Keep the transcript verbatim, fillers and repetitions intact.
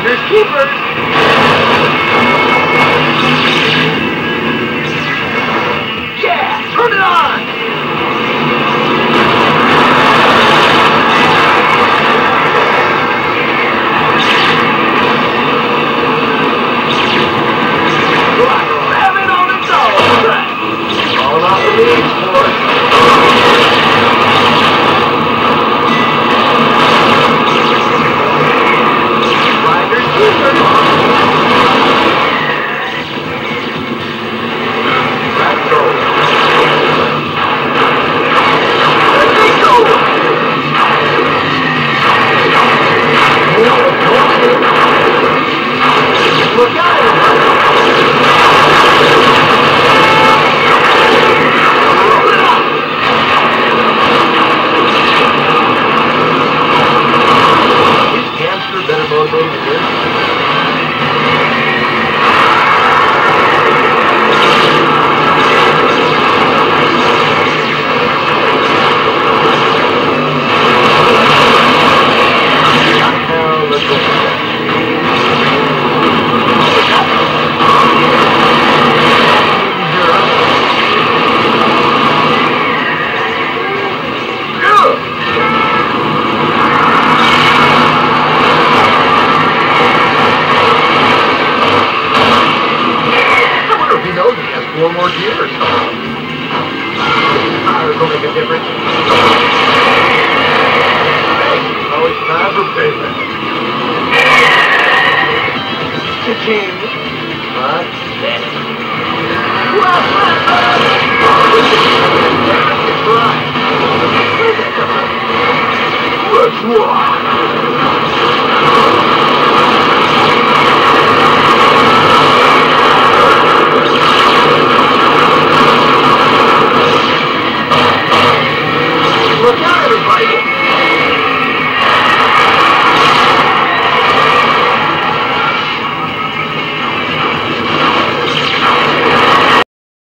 Finders keepers. Yeah, turn it on. Ramming on its own track. All off the lead, boys. Riders keepers. Let's go. Let's go. Look out. Roll it up. Is Hamster better motivated than this? Now let's go. Four more years. Tires will make a difference. Hey, now it's time for payment. Cha-ching. Huh?